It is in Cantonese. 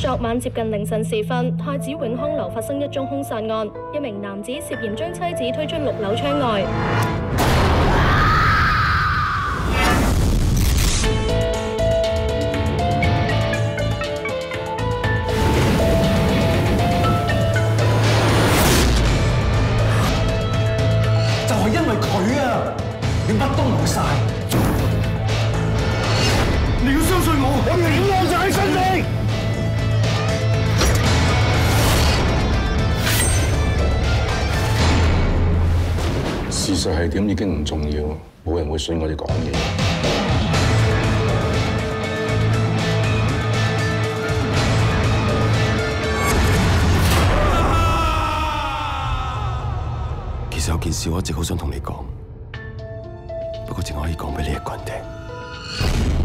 昨晚接近凌晨時分，太子永康樓發生一宗兇殺案，一名男子涉嫌將妻子推出6樓窗外。 就係因為佢啊，你乜都冇晒。你要相信我，我哋險惡就喺身邊。 事實係點已經唔重要，冇人會信我哋講嘢。 其實有件事我一直好想同你講，不過淨可以講俾你一個人聽。